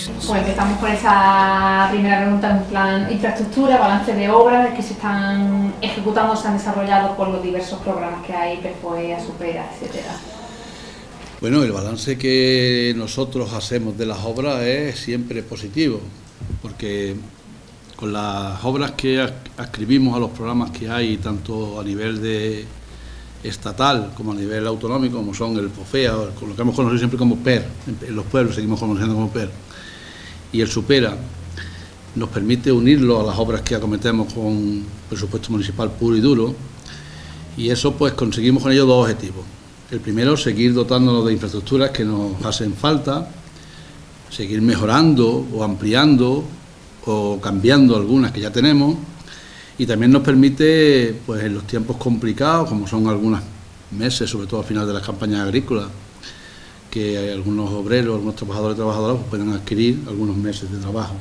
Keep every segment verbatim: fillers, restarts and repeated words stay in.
Pues empezamos con esa primera pregunta en plan infraestructura, balance de obras que se están ejecutando, se han desarrollado por los diversos programas que hay, PERFOEA, Supera, etcétera. Bueno, el balance que nosotros hacemos de las obras es siempre positivo, porque con las obras que adscribimos a los programas que hay, tanto a nivel de estatal como a nivel autonómico, como son el POFEA, o lo que hemos conocido siempre como PER, en los pueblos seguimos conociendo como PER, y el Supera, nos permite unirlo a las obras que acometemos con presupuesto municipal puro y duro, y eso pues conseguimos con ello dos objetivos. El primero, seguir dotándonos de infraestructuras que nos hacen falta, seguir mejorando o ampliando o cambiando algunas que ya tenemos, y también nos permite, pues en los tiempos complicados, como son algunos meses, sobre todo al final de las campañas agrícolas, que algunos obreros, algunos trabajadores y trabajadoras pues, puedan adquirir algunos meses de trabajo.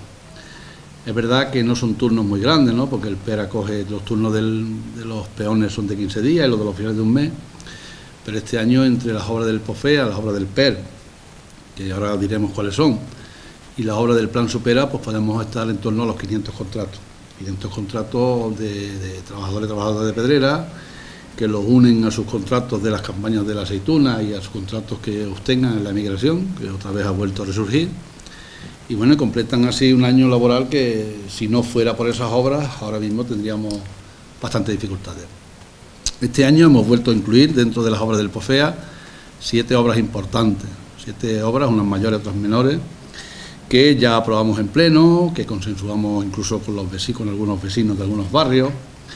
Es verdad que no son turnos muy grandes, ¿no? Porque el PER acoge, los turnos del, de los peones son de quince días y los de los finales de un mes, pero este año entre las obras del POFEA, las obras del PER, que ahora diremos cuáles son, y las obras del Plan Supera, pues podemos estar en torno a los quinientos contratos. quinientos contratos de, de trabajadores y trabajadoras de Pedrera, que los unen a sus contratos de las campañas de la aceituna y a sus contratos que obtengan en la emigración, que otra vez ha vuelto a resurgir. Y bueno, completan así un año laboral que, si no fuera por esas obras, ahora mismo tendríamos bastantes dificultades. Este año hemos vuelto a incluir dentro de las obras del POFEA siete obras importantes, siete obras, unas mayores, otras menores, que ya aprobamos en pleno, que consensuamos incluso con los vecinos, con algunos vecinos de algunos barrios,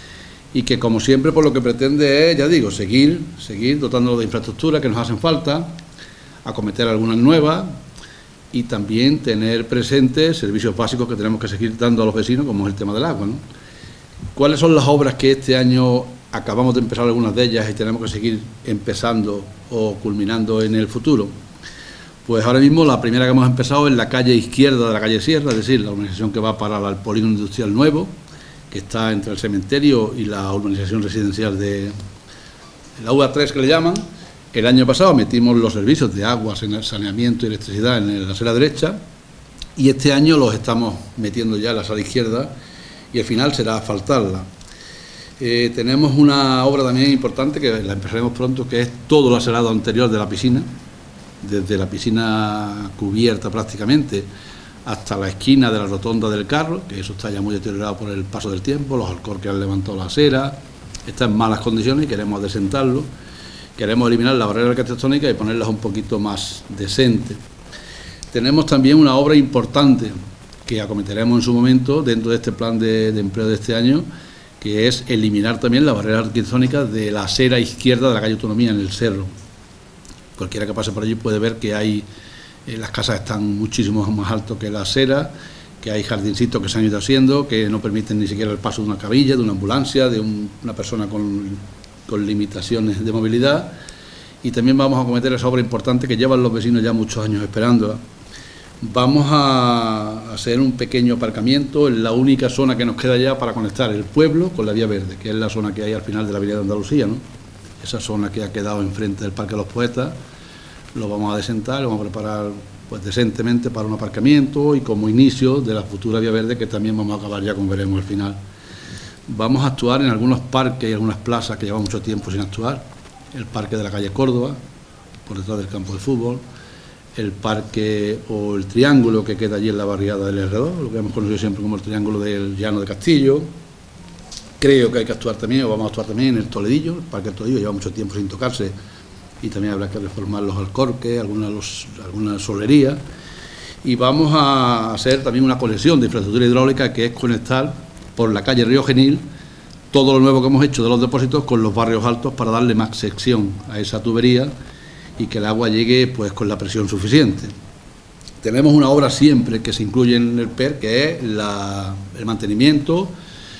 y que como siempre por lo que pretende es, ya digo, seguir, seguir dotándonos de infraestructura que nos hacen falta, acometer algunas nuevas y también tener presentes servicios básicos que tenemos que seguir dando a los vecinos, como es el tema del agua, ¿no? ¿Cuáles son las obras que este año acabamos de empezar algunas de ellas y tenemos que seguir empezando o culminando en el futuro? Pues ahora mismo la primera que hemos empezado es la calle izquierda de la calle Sierra, es decir, la urbanización que va para el polígono industrial nuevo, que está entre el cementerio y la urbanización residencial de la U A tres que le llaman. El año pasado metimos los servicios de agua, saneamiento y electricidad en la acera derecha, y este año los estamos metiendo ya en la sala izquierda y al final será asfaltarla. Eh, tenemos una obra también importante que la empezaremos pronto, que es todo el aserado anterior de la piscina, desde la piscina cubierta prácticamente hasta la esquina de la rotonda del carro, que eso está ya muy deteriorado por el paso del tiempo, los alcorques han levantado la acera, está en malas condiciones y queremos adecentarlo, queremos eliminar la barrera arquitectónica y ponerlas un poquito más decentes. Tenemos también una obra importante que acometeremos en su momento dentro de este plan de, de empleo de este año, que es eliminar también la barrera arquitectónica de la acera izquierda de la calle Autonomía en el Cerro. Cualquiera que pase por allí puede ver que hay, eh, las casas están muchísimo más altas que la acera, que hay jardincitos que se han ido haciendo, que no permiten ni siquiera el paso de una cabilla, de una ambulancia, de un, una persona con, con limitaciones de movilidad. Y también vamos a acometer esa obra importante que llevan los vecinos ya muchos años esperando. Vamos a hacer un pequeño aparcamiento en la única zona que nos queda ya para conectar el pueblo con la vía verde, que es la zona que hay al final de la avenida de Andalucía, ¿no? Esa zona que ha quedado enfrente del Parque de los Poetas, lo vamos a desentar, lo vamos a preparar pues decentemente para un aparcamiento y como inicio de la futura vía verde, que también vamos a acabar ya, como veremos al final. Vamos a actuar en algunos parques y algunas plazas que llevan mucho tiempo sin actuar. El parque de la calle Córdoba, por detrás del campo de fútbol, el parque o el triángulo que queda allí en la barriada del Herredor, lo que hemos conocido siempre como el triángulo del Llano de Castillo. Creo que hay que actuar también, o vamos a actuar también en el Toledillo, el Parque del Toledillo lleva mucho tiempo sin tocarse y también habrá que reformar los alcorques, alguna, los, alguna solería, y vamos a hacer también una conexión de infraestructura hidráulica que es conectar por la calle Río Genil todo lo nuevo que hemos hecho de los depósitos con los barrios altos para darle más sección a esa tubería y que el agua llegue pues con la presión suficiente. Tenemos una obra siempre que se incluye en el PER, que es la, el mantenimiento,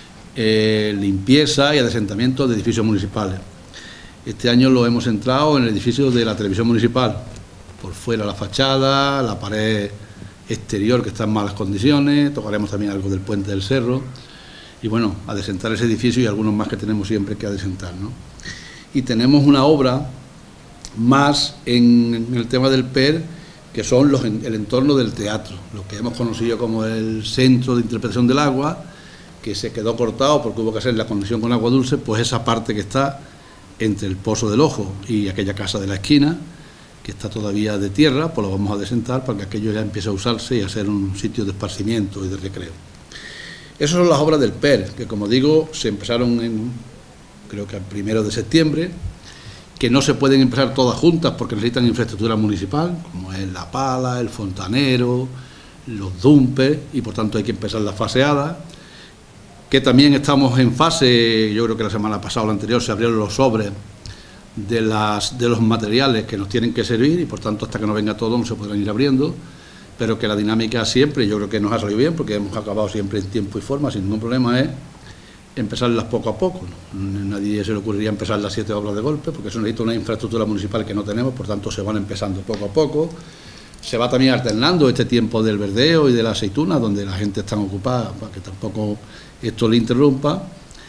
Eh, limpieza y adesentamiento de edificios municipales. Este año lo hemos centrado en el edificio de la televisión municipal, por fuera la fachada, la pared exterior que está en malas condiciones, tocaremos también algo del puente del Cerro y bueno, adesentar ese edificio y algunos más que tenemos siempre que adesentar, ¿no? Y tenemos una obra más en, en el tema del PER que son los, el entorno del teatro, lo que hemos conocido como el Centro de Interpretación del Agua, que se quedó cortado porque hubo que hacer la conexión con agua dulce, pues esa parte que está entre el Pozo del Ojo y aquella casa de la esquina, que está todavía de tierra, pues lo vamos a desentar para que aquello ya empiece a usarse y a ser un sitio de esparcimiento y de recreo. Esas son las obras del P E R, que como digo, se empezaron en, creo que el primero de septiembre, que no se pueden empezar todas juntas porque necesitan infraestructura municipal, como es la pala, el fontanero, los dumpes, y por tanto hay que empezar la faseada, que también estamos en fase, yo creo que la semana pasada o la anterior se abrieron los sobres de, las, de los materiales que nos tienen que servir, y por tanto hasta que no venga todo no se podrán ir abriendo, pero que la dinámica siempre, yo creo que nos ha salido bien, porque hemos acabado siempre en tiempo y forma, sin ningún problema, es empezarlas poco a poco, ¿no? Nadie se le ocurriría empezar las siete obras de golpe, porque eso necesita una infraestructura municipal que no tenemos, por tanto se van empezando poco a poco. Se va también alternando este tiempo del verdeo y de la aceituna, donde la gente está ocupada, para que tampoco esto le interrumpa,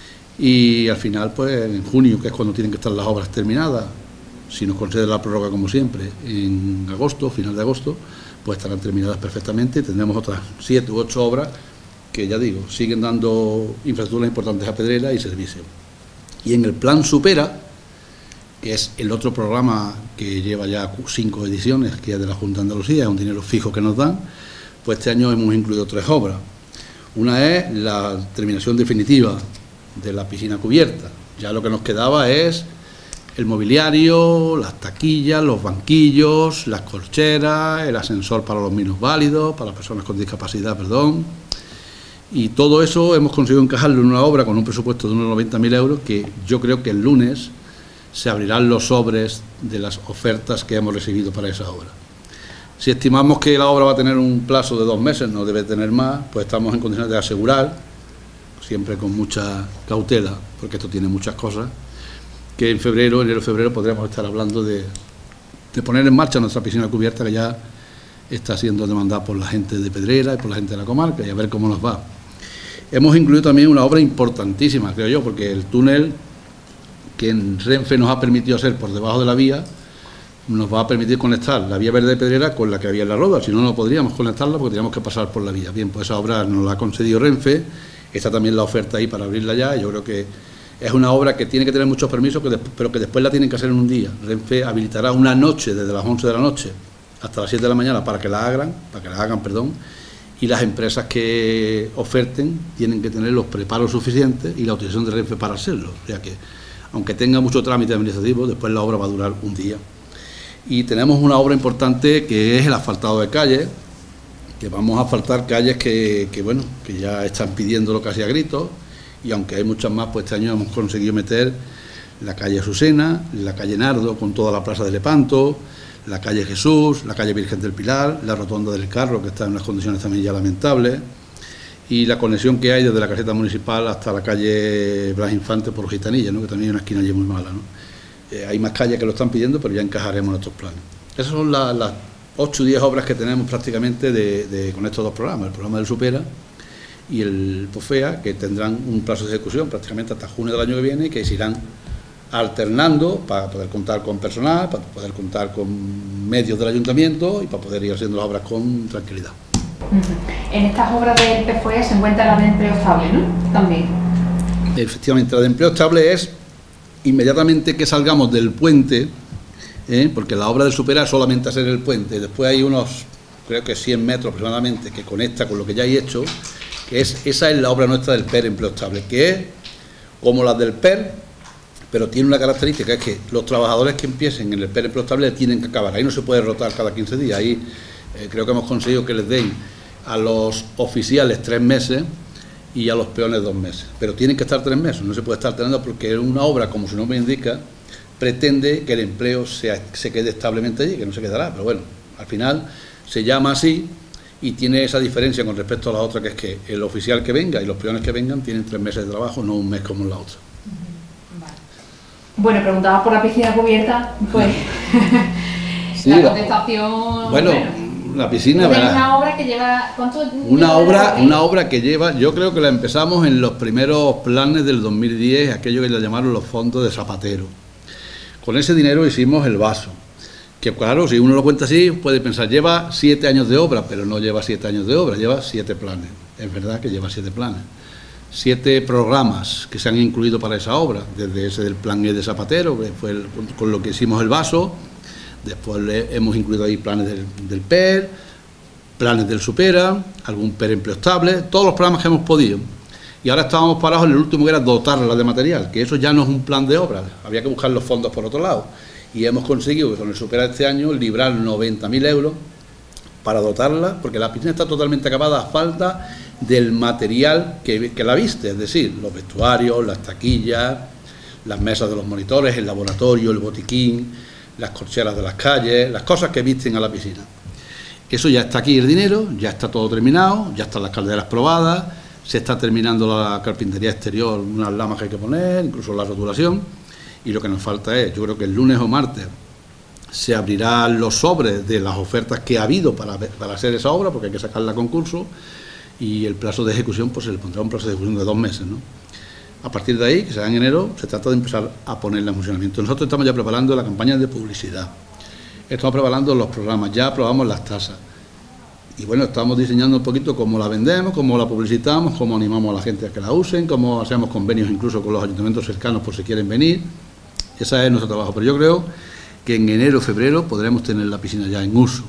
y al final, pues en junio, que es cuando tienen que estar las obras terminadas, si nos concede la prórroga como siempre, en agosto, final de agosto, pues estarán terminadas perfectamente, y tendremos otras siete u ocho obras que, ya digo, siguen dando infraestructuras importantes a Pedrera y servicio. Y en el Plan Supera, que es el otro programa que lleva ya cinco ediciones, que es de la Junta de Andalucía, es un dinero fijo que nos dan, pues este año hemos incluido tres obras. Una es la terminación definitiva de la piscina cubierta. Ya lo que nos quedaba es el mobiliario, las taquillas, los banquillos, las colcheras, el ascensor para los minusválidos, para las personas con discapacidad, perdón. Y todo eso hemos conseguido encajarlo en una obra con un presupuesto de unos noventa mil euros, que yo creo que el lunes se abrirán los sobres de las ofertas que hemos recibido para esa obra. Si estimamos que la obra va a tener un plazo de dos meses, no debe tener más, pues estamos en condiciones de asegurar, siempre con mucha cautela, porque esto tiene muchas cosas, que en febrero, enero, febrero, podríamos estar hablando de, de poner en marcha nuestra piscina cubierta, que ya está siendo demandada por la gente de Pedrera y por la gente de la comarca, y a ver cómo nos va. Hemos incluido también una obra importantísima, creo yo, porque el túnel que en Renfe nos ha permitido hacer por debajo de la vía, nos va a permitir conectar la vía verde de Pedrera con la que había en la Roda, si no, no podríamos conectarla porque teníamos que pasar por la vía. Bien, pues esa obra nos la ha concedido Renfe, está también la oferta ahí para abrirla ya, y yo creo que es una obra que tiene que tener muchos permisos, pero que después la tienen que hacer en un día. Renfe habilitará una noche, desde las once de la noche hasta las siete de la mañana, para que la hagan, para que la hagan, perdón, y las empresas que oferten tienen que tener los preparos suficientes y la autorización de Renfe para hacerlo. O sea que, aunque tenga mucho trámite administrativo, después la obra va a durar un día. Y tenemos una obra importante que es el asfaltado de calles, que vamos a asfaltar calles que, que bueno, que ya están pidiéndolo casi a gritos, y aunque hay muchas más, pues este año hemos conseguido meter la calle Azucena, la calle Nardo con toda la plaza de Lepanto, la calle Jesús, la calle Virgen del Pilar, la rotonda del Carro, que está en unas condiciones también ya lamentables, y la conexión que hay desde la caseta municipal hasta la calle Blas Infante por Gitanilla, ¿no? Que también hay una esquina allí muy mala, ¿no? Eh, hay más calles que lo están pidiendo, pero ya encajaremos nuestros planes. Esas son las, las ocho o diez obras que tenemos prácticamente de, de, con estos dos programas, el programa del Supera y el POFEA, que tendrán un plazo de ejecución prácticamente hasta junio del año que viene, y que se irán alternando para poder contar con personal, para poder contar con medios del ayuntamiento y para poder ir haciendo las obras con tranquilidad. Uh-huh. En estas obras del P F E se encuentra la de empleo estable, ¿no? También. Efectivamente, la de empleo estable es inmediatamente que salgamos del puente, ¿eh? Porque la obra del Supera es solamente hacer el puente, después hay unos, creo que cien metros aproximadamente, que conecta con lo que ya hay hecho, que es, esa es la obra nuestra del P E R Empleo Estable, que es como la del P E R, pero tiene una característica, es que los trabajadores que empiecen en el P E R Empleo Estable tienen que acabar, ahí no se puede rotar cada quince días, ahí eh, creo que hemos conseguido que les den a los oficiales tres meses y a los peones dos meses, pero tienen que estar tres meses, no se puede estar teniendo, porque una obra, como su nombre indica, pretende que el empleo sea, se quede establemente allí, que no se quedará, pero bueno, al final se llama así y tiene esa diferencia con respecto a la otra, que es que el oficial que venga y los peones que vengan tienen tres meses de trabajo, no un mes como en la otra. Vale. Bueno, preguntabas por la piscina cubierta, pues sí, la contestación... Bueno, bueno. La piscina, es ¿verdad? una obra que lleva... ¿cuánto Una obra, una obra que lleva, yo creo que la empezamos en los primeros planes del dos mil diez, aquello que le llamaron los fondos de Zapatero. Con ese dinero hicimos el vaso, que Que claro, si uno lo cuenta así, puede pensar, lleva siete años de obra, pero no lleva siete años de obra, lleva siete planes. Es verdad que lleva siete planes. Siete programas que se han incluido para esa obra, desde ese del plan E de Zapatero, que fue el, con lo que hicimos el vaso, después le, hemos incluido ahí planes del, del P E R, planes del Supera, algún P E R empleo estable, todos los programas que hemos podido. Y ahora estábamos parados en el último, que era dotarla de material, que eso ya no es un plan de obra, había que buscar los fondos por otro lado. Y hemos conseguido que con el Supera este año librar noventa mil euros para dotarla, porque la piscina está totalmente acabada a falta del material que, que la viste, es decir, los vestuarios, las taquillas, las mesas de los monitores, el laboratorio, el botiquín, las corcheras de las calles, las cosas que visten a la piscina. Eso ya está aquí el dinero, ya está todo terminado, ya están las calderas probadas, se está terminando la carpintería exterior, unas lamas que hay que poner, incluso la rotulación, y lo que nos falta es, yo creo que el lunes o martes se abrirán los sobres de las ofertas que ha habido para, para hacer esa obra, porque hay que sacarla a concurso, y el plazo de ejecución, pues se le pondrá un plazo de ejecución de dos meses, ¿no? A partir de ahí, que será en enero, se trata de empezar a ponerla en funcionamiento. Nosotros estamos ya preparando la campaña de publicidad, estamos preparando los programas, ya aprobamos las tasas, y bueno, estamos diseñando un poquito cómo la vendemos, cómo la publicitamos, cómo animamos a la gente a que la usen, cómo hacemos convenios incluso con los ayuntamientos cercanos por si quieren venir. Ese es nuestro trabajo, pero yo creo que en enero o febrero podremos tener la piscina ya en uso.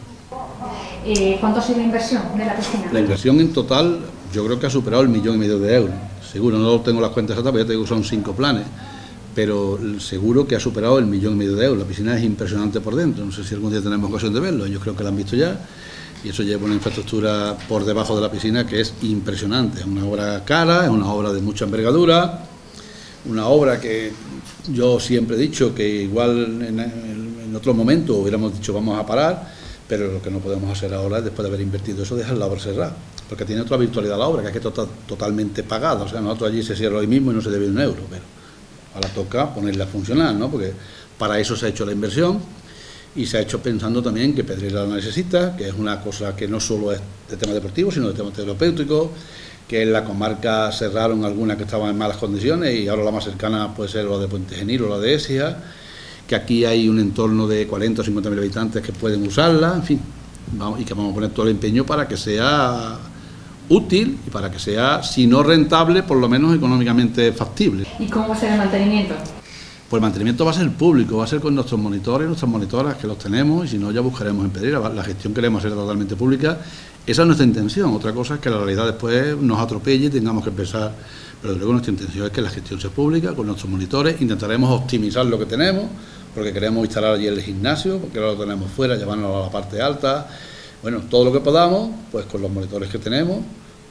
Eh, ¿Cuánto ha sido la inversión de la piscina? La inversión en total yo creo que ha superado el millón y medio de euros. Seguro, no tengo las cuentas exactas, pero ya te digo que son cinco planes, pero seguro que ha superado el millón y medio de euros. La piscina es impresionante por dentro, no sé si algún día tenemos ocasión de verlo, yo creo que la han visto ya, y eso lleva una infraestructura por debajo de la piscina que es impresionante. Es una obra cara, es una obra de mucha envergadura, una obra que yo siempre he dicho que igual en, en otro momento hubiéramos dicho vamos a parar, pero lo que no podemos hacer ahora es, después de haber invertido eso, dejar la obra cerrada, porque tiene otra virtualidad la obra, que es que está totalmente pagada. O sea, nosotros allí se cierra hoy mismo y no se debe un euro, pero ahora toca ponerla a funcionar, ¿no? Porque para eso se ha hecho la inversión, y se ha hecho pensando también que Pedrera la necesita, que es una cosa que no solo es de tema deportivo, sino de tema terapéutico, que en la comarca cerraron algunas que estaban en malas condiciones y ahora la más cercana puede ser la de Puente Genil o la de Écija, que aquí hay un entorno de cuarenta o cincuenta mil habitantes que pueden usarla, en fin, vamos, y que vamos a poner todo el empeño para que sea útil y para que sea, si no rentable, por lo menos económicamente factible. ¿Y cómo va a ser el mantenimiento? Pues el mantenimiento va a ser público, va a ser con nuestros monitores, nuestras monitoras, que los tenemos, y si no ya buscaremos en Pedrera. La gestión queremos hacer totalmente pública, esa es nuestra intención. Otra cosa es que la realidad después nos atropelle y tengamos que empezar, pero luego nuestra intención es que la gestión sea pública, con nuestros monitores. Intentaremos optimizar lo que tenemos, porque queremos instalar allí el gimnasio, porque ahora lo tenemos fuera, llevarnos a la parte alta. Bueno, todo lo que podamos, pues con los monitores que tenemos,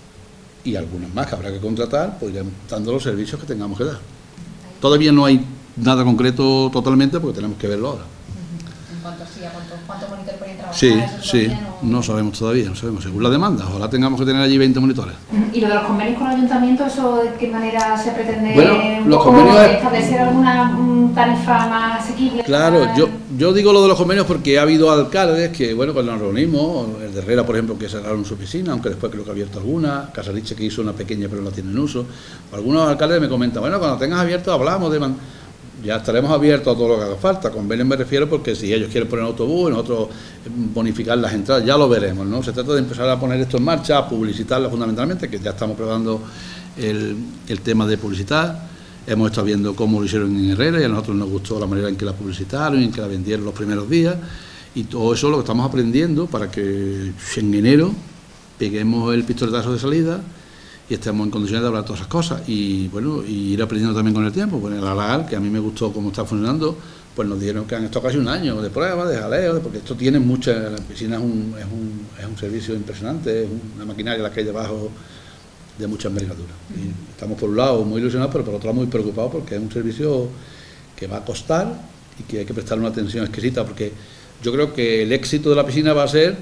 y algunos más que habrá que contratar, pues iremos dando los servicios que tengamos que dar. Todavía no hay nada concreto totalmente, porque tenemos que verlo ahora. ¿En cuanto sí, a cuántos cuánto monitores pueden trabajar? Sí, sí, no... no sabemos todavía, no sabemos, según la demanda. Ojalá tengamos que tener allí veinte monitores. ¿Y lo de los convenios con el ayuntamiento, eso de qué manera se pretende? Bueno, un los poco convenios es... establecer alguna um, tarifa más asequible? Claro, para... yo, yo digo lo de los convenios porque ha habido alcaldes que, bueno, cuando nos reunimos, el de Herrera, por ejemplo, que cerraron su piscina, aunque después creo que ha abierto alguna, Casariche, que hizo una pequeña pero no tiene en uso. Algunos alcaldes me comentan, bueno, cuando tengas abierto hablamos de... Man... Ya estaremos abiertos a todo lo que haga falta. Convenios me refiero porque si ellos quieren poner autobús, nosotros bonificar las entradas, ya lo veremos, ¿no? Se trata de empezar a poner esto en marcha, a publicitarlo fundamentalmente, que ya estamos probando el, el tema de publicitar. Hemos estado viendo cómo lo hicieron en Herrera y a nosotros nos gustó la manera en que la publicitaron y en que la vendieron los primeros días, y todo eso lo que estamos aprendiendo para que en enero peguemos el pistoletazo de salida y estemos en condiciones de hablar todas esas cosas, y bueno, y ir aprendiendo también con el tiempo. Pues el Alagal, que a mí me gustó cómo está funcionando, pues nos dijeron que han estado casi un año de prueba, de jaleo, porque esto tiene mucha, la piscina es un, es un, es un servicio impresionante, es una maquinaria la que hay debajo de mucha envergadura. Y estamos por un lado muy ilusionados, pero por otro lado muy preocupados, porque es un servicio que va a costar y que hay que prestar una atención exquisita, porque yo creo que el éxito de la piscina va a ser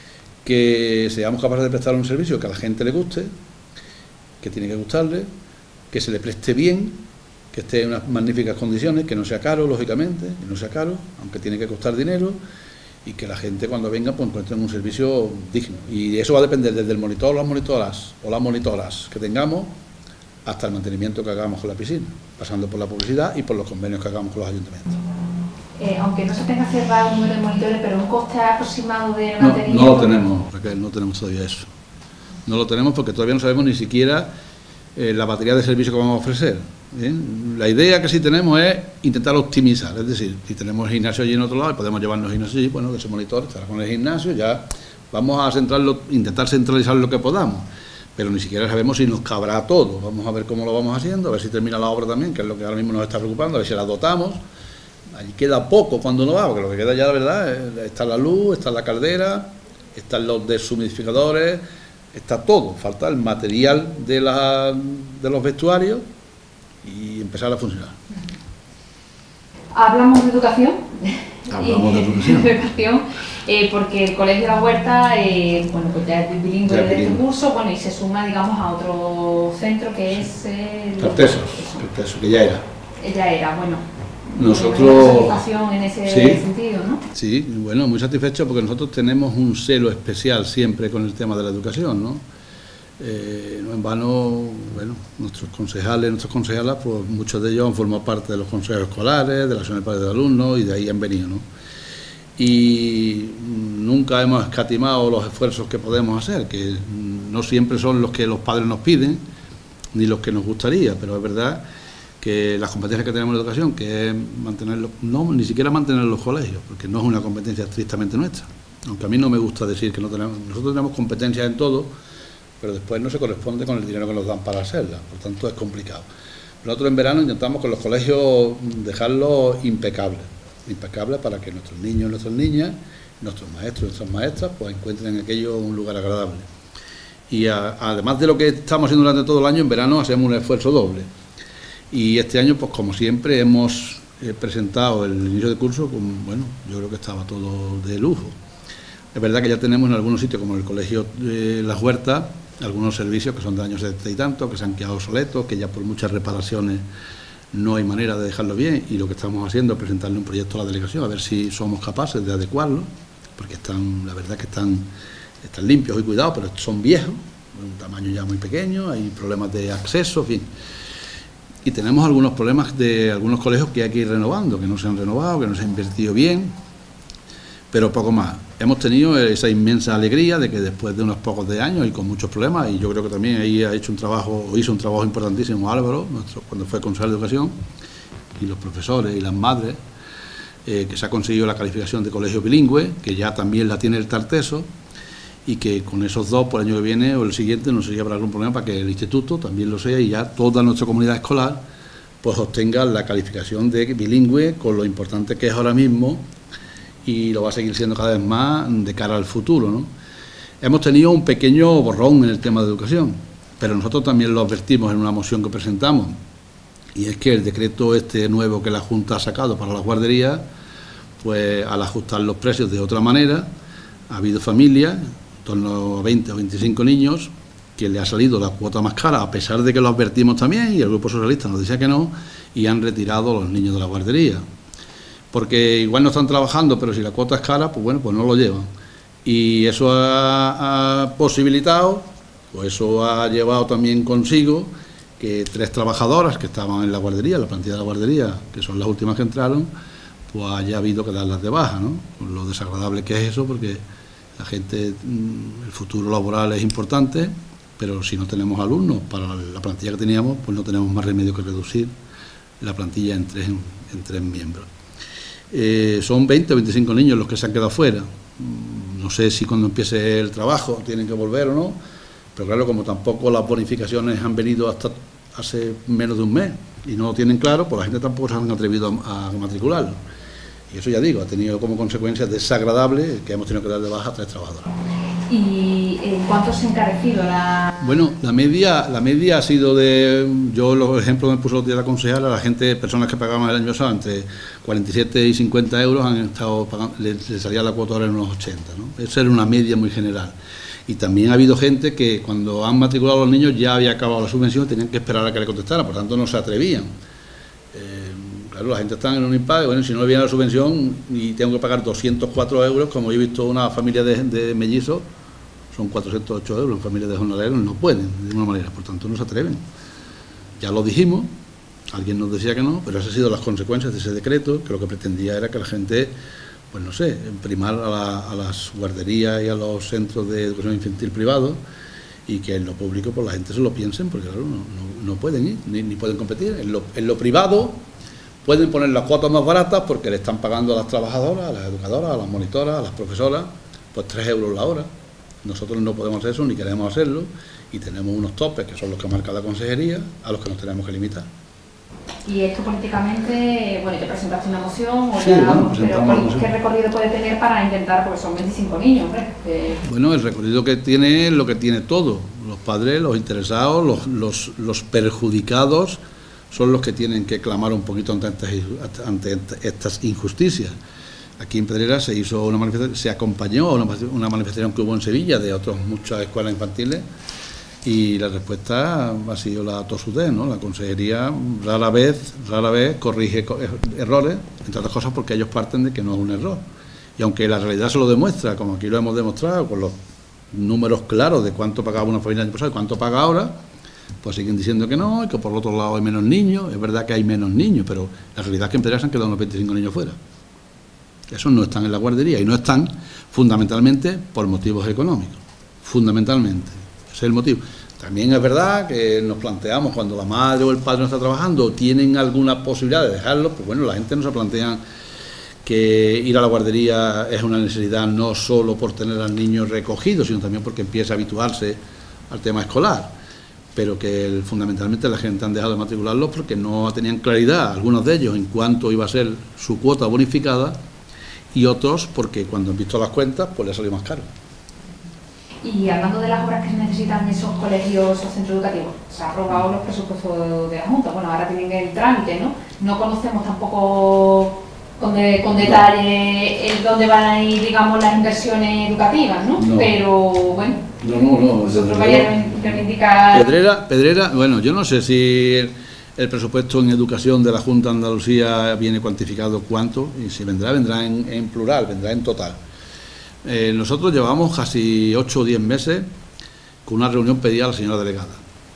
que seamos capaces de prestar un servicio que a la gente le guste, que tiene que gustarle, que se le preste bien, que esté en unas magníficas condiciones, que no sea caro, lógicamente, que no sea caro, aunque tiene que costar dinero, y que la gente cuando venga pues encuentre un servicio digno. Y eso va a depender desde el monitor, las monitoras o las monitoras que tengamos, hasta el mantenimiento que hagamos con la piscina, pasando por la publicidad y por los convenios que hagamos con los ayuntamientos. eh, aunque no se tenga cerrado el número de monitores, pero un coste aproximado de no, mantenimiento. No lo tenemos, Raquel, no tenemos todavía eso. No lo tenemos porque todavía no sabemos ni siquiera eh, la batería de servicio que vamos a ofrecer. ¿Bien? La idea que sí tenemos es intentar optimizar, es decir, si tenemos el gimnasio allí en otro lado y podemos llevarnos el gimnasio allí, bueno, ese monitor estará con el gimnasio, ya vamos a centrarlo, intentar centralizar lo que podamos, pero ni siquiera sabemos si nos cabrá todo. Vamos a ver cómo lo vamos haciendo, a ver si termina la obra también, que es lo que ahora mismo nos está preocupando, a ver si la dotamos. Allí queda poco cuando no va, porque lo que queda ya, la verdad, está la luz, está la caldera, están los deshumidificadores, está todo, falta el material de, la, de los vestuarios y empezar a funcionar. Hablamos de educación. Hablamos de educación. de educación eh, porque el Colegio La Huerta, eh, bueno, pues ya es bilingüe de este curso, bueno, y se suma, digamos, a otro centro que es el... Cartesos, Cartesos, que ya era. Ya era, bueno. Nosotros... satisfacción en ese sí, sentido, ¿no? Sí, bueno, muy satisfecho porque nosotros tenemos un celo especial siempre con el tema de la educación, ¿no? Eh, no en vano, bueno, nuestros concejales, nuestras concejalas, pues muchos de ellos han formado parte de los consejos escolares, de la asociación de padres de alumnos y de ahí han venido, ¿no? Y nunca hemos escatimado los esfuerzos que podemos hacer, que no siempre son los que los padres nos piden, ni los que nos gustaría, pero es verdad que las competencias que tenemos en la educación, que es mantenerlo, no, ni siquiera mantener los colegios, porque no es una competencia estrictamente nuestra, aunque a mí no me gusta decir que no tenemos, nosotros tenemos competencias en todo, pero después no se corresponde con el dinero que nos dan para hacerlas, por tanto es complicado. Nosotros en verano intentamos con los colegios dejarlos impecables, impecables para que nuestros niños, nuestras niñas, nuestros maestros, nuestras maestras, pues encuentren en aquello un lugar agradable. Y a, además de lo que estamos haciendo durante todo el año, en verano hacemos un esfuerzo doble. Y este año, pues como siempre, hemos eh, presentado el inicio de curso con, bueno, yo creo que estaba todo de lujo. Es verdad que ya tenemos en algunos sitios, como el Colegio de Las Huertas, algunos servicios que son de años setenta y tanto, que se han quedado obsoletos, que ya por muchas reparaciones no hay manera de dejarlo bien, y lo que estamos haciendo es presentarle un proyecto a la delegación, a ver si somos capaces de adecuarlo, porque están, la verdad que están, están limpios y cuidados, pero son viejos, de un tamaño ya muy pequeño, hay problemas de acceso, en fin. Y tenemos algunos problemas de algunos colegios que hay que ir renovando, que no se han renovado, que no se ha invertido bien, pero poco más. Hemos tenido esa inmensa alegría de que después de unos pocos de años y con muchos problemas, y yo creo que también ahí ha hecho un trabajo, hizo un trabajo importantísimo Álvaro, nuestro, cuando fue consejero de educación, y los profesores y las madres, eh, que se ha conseguido la calificación de colegio bilingüe, que ya también la tiene el Tarteso, y que con esos dos, por el año que viene o el siguiente, no sería habrá algún problema para que el instituto también lo sea y ya toda nuestra comunidad escolar pues obtenga la calificación de bilingüe, con lo importante que es ahora mismo, y lo va a seguir siendo cada vez más de cara al futuro, ¿no? Hemos tenido un pequeño borrón en el tema de educación, pero nosotros también lo advertimos en una moción que presentamos, y es que el decreto este nuevo que la Junta ha sacado para las guarderías, pues al ajustar los precios de otra manera, ha habido familias, en torno a veinte o veinticinco niños, que le ha salido la cuota más cara, a pesar de que lo advertimos también, y el Grupo Socialista nos decía que no, y han retirado a los niños de la guardería. Porque igual no están trabajando, pero si la cuota es cara, pues bueno, pues no lo llevan. Y eso ha, ha posibilitado, pues eso ha llevado también consigo que tres trabajadoras que estaban en la guardería, la plantilla de la guardería, que son las últimas que entraron, pues haya habido que darlas de baja, ¿no? Con lo desagradable que es eso, porque la gente, el futuro laboral es importante, pero si no tenemos alumnos para la plantilla que teníamos, pues no tenemos más remedio que reducir la plantilla en tres, en tres miembros. Eh, son veinte o veinticinco niños los que se han quedado fuera. No sé si cuando empiece el trabajo tienen que volver o no, pero claro, como tampoco las bonificaciones han venido hasta hace menos de un mes y no lo tienen claro, pues la gente tampoco se han atrevido a, a matricularlo. Y eso, ya digo, ha tenido como consecuencia desagradable que hemos tenido que dar de baja a tres trabajadoras. ¿Y eh, cuánto se ha encarecido la...? Bueno, la media la media ha sido de... Yo los ejemplos que me puso los días la concejala, la gente, personas que pagaban el año pasado entre cuarenta y siete y cincuenta euros, han estado pagando, les, les salía la cuota ahora en unos ochenta, ¿no? Esa era una media muy general. Y también ha habido gente que cuando han matriculado a los niños ya había acabado la subvención y tenían que esperar a que le contestaran, por tanto no se atrevían. Eh, claro, la gente está en un impasse, bueno, si no le viene la subvención y tengo que pagar doscientos cuatro euros, como yo he visto una familia de, de mellizos, son cuatrocientos ocho euros, en familias de jornaleros no pueden, de ninguna manera, por tanto no se atreven. Ya lo dijimos, Alguien nos decía que no, pero esas han sido las consecuencias de ese decreto, que lo que pretendía era que la gente, pues no sé, primar a, la, a las guarderías y a los centros de educación infantil privados, y que en lo público pues la gente se lo piensen, porque claro, no, no, no pueden ir, ni, ni pueden competir. En lo, en lo privado pueden poner las cuotas más baratas porque le están pagando a las trabajadoras, a las educadoras, a las monitoras, a las profesoras, pues tres euros la hora. Nosotros no podemos hacer eso, ni queremos hacerlo, y tenemos unos topes que son los que marca la consejería, a los que nos tenemos que limitar. Y esto políticamente, bueno, te presentaste una moción, o sí, ya, bueno, pero una moción. ¿qué recorrido puede tener para intentar, porque son veinticinco niños, hombre? Eh... Bueno, el recorrido que tiene es lo que tiene todo. Los padres, los interesados, los, los, los perjudicados son los que tienen que clamar un poquito ante estas, ante estas injusticias. Aquí en Pedrera se hizo una manifestación, se acompañó a una, una manifestación que hubo en Sevilla de otras muchas escuelas infantiles, y la respuesta ha sido la tosudez, ¿no? La consejería rara vez, rara vez corrige errores, entre otras cosas porque ellos parten de que no es un error. Y aunque la realidad se lo demuestra, como aquí lo hemos demostrado, con los números claros de cuánto pagaba una familia el año pasado y cuánto paga ahora, pues siguen diciendo que no, y que por el otro lado hay menos niños. Es verdad que hay menos niños, pero la realidad es que en Pedrera se han quedado unos veinticinco niños fuera. Esos no están en la guardería, y no están fundamentalmente por motivos económicos, fundamentalmente. Ese es el motivo. También es verdad que nos planteamos, cuando la madre o el padre no está trabajando, tienen alguna posibilidad de dejarlo, pues bueno, la gente no se plantea que ir a la guardería es una necesidad no solo por tener al niño recogido, sino también porque empieza a habituarse al tema escolar, pero que el, fundamentalmente la gente han dejado de matricularlos porque no tenían claridad, algunos de ellos, en cuánto iba a ser su cuota bonificada, y otros porque cuando han visto las cuentas, pues les salió más caro. Y hablando de las obras que se necesitan en esos colegios o centros educativos, se han aprobado los presupuestos de la Junta, bueno, ahora tienen el trámite, ¿no? No conocemos tampoco con, de, con detalle el dónde van a ir, digamos, las inversiones educativas, ¿no? No. Pero, bueno, no, no, no, nosotros vaya a reivindicar... Pedrera, Pedrera, bueno, yo no sé si el, el presupuesto en educación de la Junta de Andalucía viene cuantificado cuánto, y si vendrá, vendrá en, en plural, vendrá en total. Eh, nosotros llevamos casi ocho o diez meses con una reunión pedida a la señora delegada.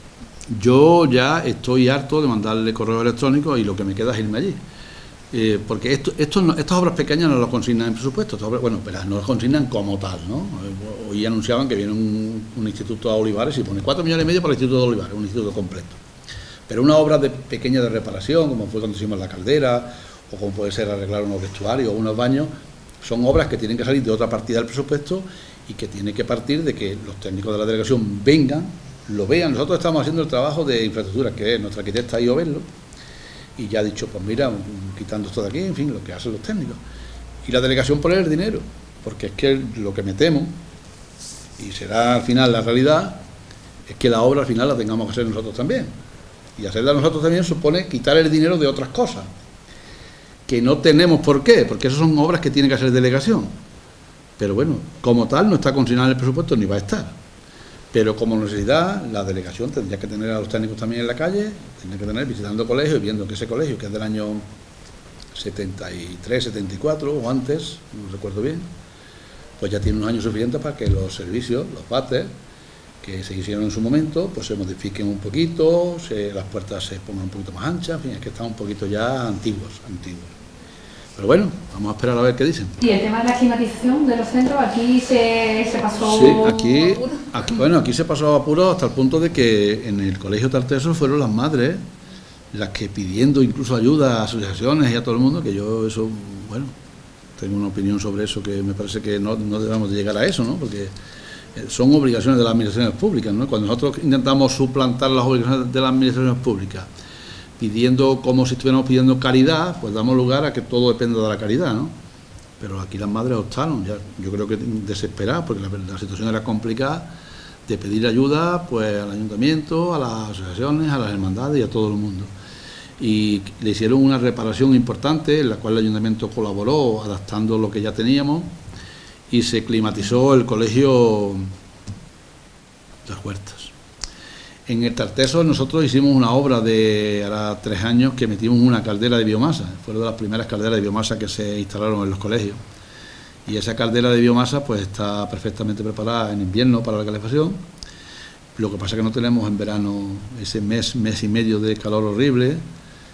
Yo ya estoy harto de mandarle correo electrónico y lo que me queda es irme allí. Eh, porque esto, esto no, estas obras pequeñas no las consignan en presupuesto, obras, bueno, pero no las consignan como tal, ¿no? Hoy anunciaban que viene un, un instituto a Olivares y pone cuatro millones y medio para el instituto de Olivares, un instituto completo. Pero una obra de, pequeña de reparación, como fue cuando hicimos la caldera, o como puede ser arreglar unos vestuarios o unos baños, son obras que tienen que salir de otra partida del presupuesto y que tiene que partir de que los técnicos de la delegación vengan, lo vean. Nosotros estamos haciendo el trabajo de infraestructura, que es nuestra arquitecta ha ido a verlo, y ya ha dicho, pues mira, quitando esto de aquí, en fin, lo que hacen los técnicos. Y la delegación poner el dinero, porque es que lo que me temo, y será al final la realidad, es que la obra al final la tengamos que hacer nosotros también. Y hacerla nosotros también supone quitar el dinero de otras cosas, que no tenemos por qué, porque esas son obras que tiene que hacer delegación. Pero bueno, como tal no está consignada en el presupuesto ni va a estar. Pero como necesidad, la delegación tendría que tener a los técnicos también en la calle, tendría que tener visitando colegios y viendo que ese colegio, que es del año setenta y tres, setenta y cuatro o antes, no recuerdo bien, pues ya tiene unos años suficientes para que los servicios, los váteres, que se hicieron en su momento, pues se modifiquen un poquito, se, las puertas se pongan un poquito más anchas, en fin, es que están un poquito ya antiguos, antiguos. Pero bueno, vamos a esperar a ver qué dicen. ¿Y el tema de la climatización de los centros, aquí se, se pasó sí, aquí, aquí, bueno, aquí se pasó a apuro hasta el punto de que en el colegio Tarteso fueron las madres las que pidiendo incluso ayuda a asociaciones y a todo el mundo, que yo eso, bueno, tengo una opinión sobre eso que me parece que no, no debemos de llegar a eso, ¿no? Porque son obligaciones de las administraciones públicas, ¿no? Cuando nosotros intentamos suplantar las obligaciones de las administraciones públicas pidiendo, como si estuviéramos pidiendo caridad, pues damos lugar a que todo dependa de la caridad, ¿no? Pero aquí las madres optaron, ya, yo creo que desesperadas, porque la, la situación era complicada, de pedir ayuda pues al ayuntamiento, a las asociaciones, a las hermandades y a todo el mundo. Y le hicieron una reparación importante, en la cual el ayuntamiento colaboró adaptando lo que ya teníamos, y se climatizó el colegio Las Huertas. En el Tarteso nosotros hicimos una obra de ahora tres años que metimos una caldera de biomasa, fue una de las primeras calderas de biomasa que se instalaron en los colegios. Y esa caldera de biomasa pues está perfectamente preparada en invierno para la calefacción. Lo que pasa es que no tenemos en verano ese mes, mes y medio de calor horrible,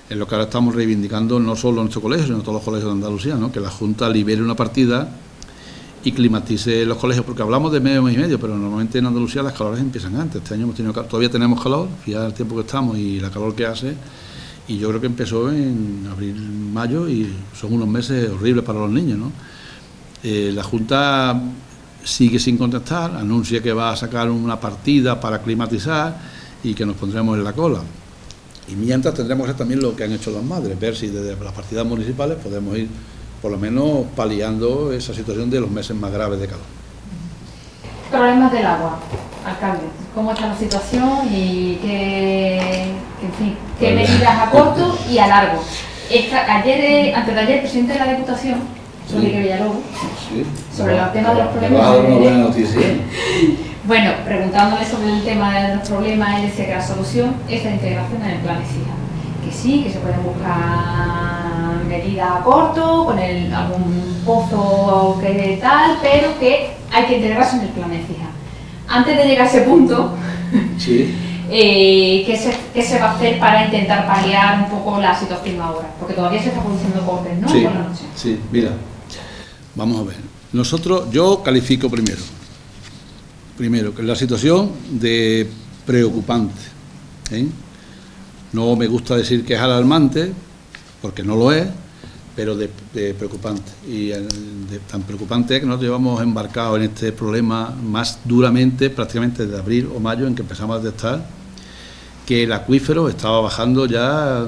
es lo que ahora estamos reivindicando no solo en nuestro colegio, sino en todos los colegios de Andalucía, ¿no? Que la Junta libere una partida y climatice los colegios, porque hablamos de medio mes y medio, pero normalmente en Andalucía las calores empiezan antes. Este año hemos tenido, todavía tenemos calor, fíjate el tiempo que estamos y la calor que hace, y yo creo que empezó en abril, mayo, y son unos meses horribles para los niños, ¿no? Eh, la Junta sigue sin contestar, anuncia que va a sacar una partida para climatizar y que nos pondremos en la cola. Y mientras tendremos que hacer también lo que han hecho las madres, ver si desde las partidas municipales podemos ir por lo menos paliando esa situación de los meses más graves de calor. Problemas del agua, alcalde. ¿Cómo está la situación y qué, en fin, qué Vale. medidas a corto y a largo? Esta, ayer, antes de ayer, el presidente de la Diputación, Sí. Enrique Villalobos, Sí. sobre los temas de los Te problemas. vas a dar una buena noticia. Bueno, preguntándole sobre el tema de los problemas, él decía que la solución es la integración en el plan de fija. Que sí, que se pueden buscar medidas a corto, con el, algún pozo que tal, pero que hay que integrarse en el plan de fija. Antes de llegar a ese punto, Sí. eh, ¿qué, se, ¿qué se va a hacer para intentar paliar un poco la situación ahora? Porque todavía se está produciendo cortes, ¿no? Sí, Por la noche. sí, mira, vamos a ver. Nosotros, yo califico primero, primero, que es la situación de preocupante, ¿eh? No me gusta decir que es alarmante, porque no lo es, pero de, de preocupante. Y el, de, tan preocupante es que nos llevamos embarcados en este problema más duramente, prácticamente desde abril o mayo, en que empezamos a detectar que el acuífero estaba bajando ya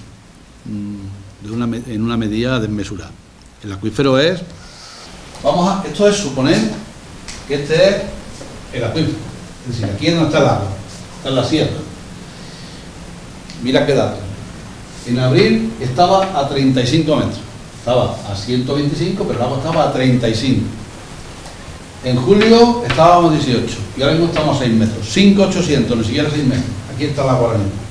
mmm, de una, en una medida desmesurada. El acuífero es, vamos a, esto es suponer que este es el acuífero, es decir, aquí es donde está el agua, está en la sierra. Mira qué dato. En abril estaba a treinta y cinco metros, estaba a ciento veinticinco, pero el agua estaba a treinta y cinco. En julio estábamos a dieciocho y ahora mismo estamos a seis metros, cinco mil ochocientos, ni siquiera seis metros. Aquí está el agua ahora mismo.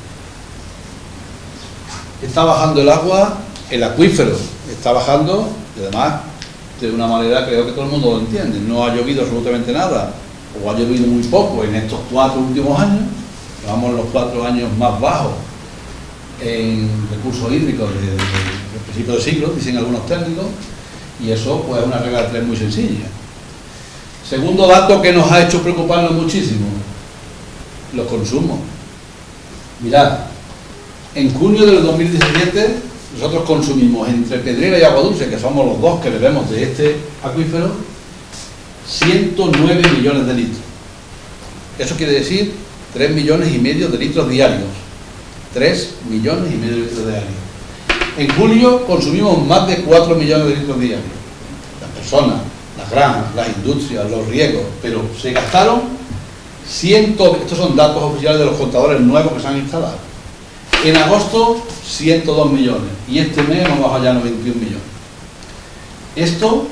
Está bajando el agua, el acuífero está bajando, y además de una manera creo que todo el mundo lo entiende. No ha llovido absolutamente nada, o ha llovido muy poco en estos cuatro últimos años. Llevamos los cuatro años más bajos en recursos hídricos desde el principio del siglo, dicen algunos técnicos, y eso pues es una regla de tres muy sencilla. Segundo dato que nos ha hecho preocuparnos muchísimo, los consumos. Mirad, en junio del dos mil diecisiete nosotros consumimos entre Pedrera y Agua Dulce, que somos los dos que bebemos de este acuífero, ciento nueve millones de litros. Eso quiere decir tres millones y medio de litros diarios. tres millones y medio de litros diarios. En julio consumimos más de cuatro millones de litros diarios. Las personas, las granjas, las industrias, los riegos, pero se gastaron ciento, estos son datos oficiales de los contadores nuevos que se han instalado. En agosto, ciento dos millones, y este mes vamos allá a noventa y un millones. Esto,